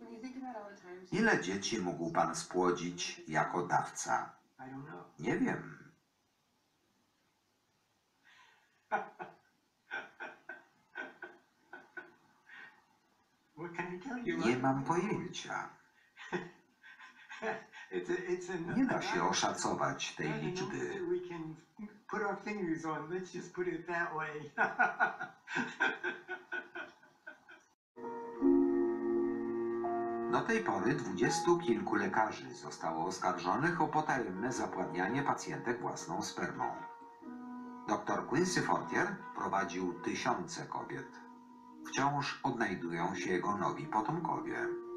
Ile dzieci mógł pan spłodzić jako dawca? Nie wiem. Nie mam pojęcia. Nie da się oszacować tej liczby. Do tej pory 20 kilku lekarzy zostało oskarżonych o potajemne zapładnianie pacjentek własną spermą. Dr Quincy Fortier prowadził tysiące kobiet. Wciąż odnajdują się jego nowi potomkowie.